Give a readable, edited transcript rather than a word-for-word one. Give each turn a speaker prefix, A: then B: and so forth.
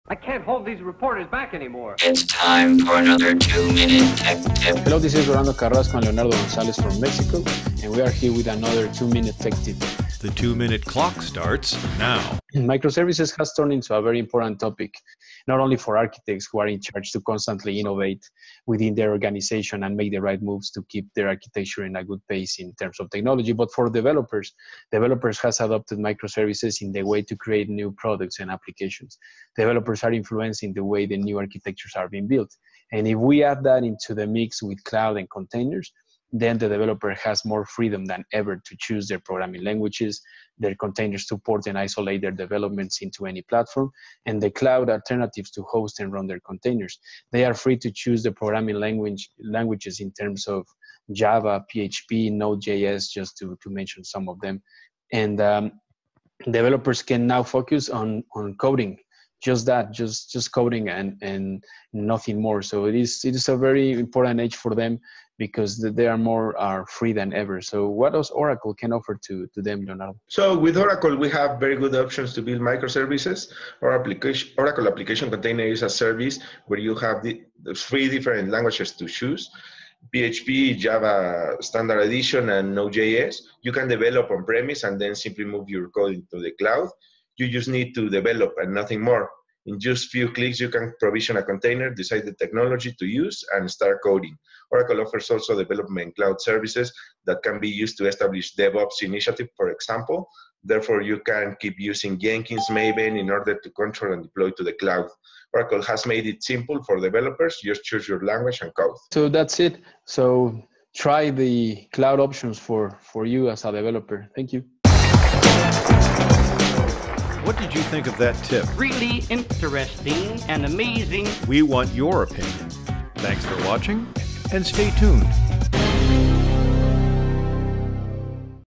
A: I can't hold these reporters back anymore.
B: It's time for another 2-minute tech tip.
C: Hello, this is Rolando Carrasco and Leonardo Gonzalez from Mexico, and we are here with another 2-minute tech tip.
D: The 2-minute clock starts now.
C: Microservices has turned into a very important topic, not only for architects who are in charge to constantly innovate within their organization and make the right moves to keep their architecture in a good pace in terms of technology, but for developers. Developers has adopted microservices in the way to create new products and applications. Developers are influencing the way the new architectures are being built. And if we add that into the mix with cloud and containers, then the developer has more freedom than ever to choose their programming languages, their containers to port and isolate their developments into any platform, and the cloud alternatives to host and run their containers. They are free to choose the programming languages in terms of Java, PHP, Node.js, just to mention some of them. And developers can now focus on coding, just coding and nothing more. So it is a very important age for them, because they are more free than ever. So what does Oracle can offer to them, Leonardo?
E: So with Oracle, we have very good options to build microservices. Oracle Application Container is a service where you have the 3 different languages to choose: PHP, Java Standard Edition, and Node.js. You can develop on-premise and then simply move your code into the cloud. You just need to develop and nothing more. In just few clicks, you can provision a container, decide the technology to use, and start coding. Oracle offers also development cloud services that can be used to establish DevOps initiative, for example. Therefore, you can keep using Jenkins, Maven in order to control and deploy to the cloud. Oracle has made it simple for developers. Just choose your language and code.
C: So that's it. So try the cloud options for you as a developer. Thank you.
D: What did you think of that tip?
A: Really interesting and amazing.
D: We want your opinion. Thanks for watching, and stay tuned.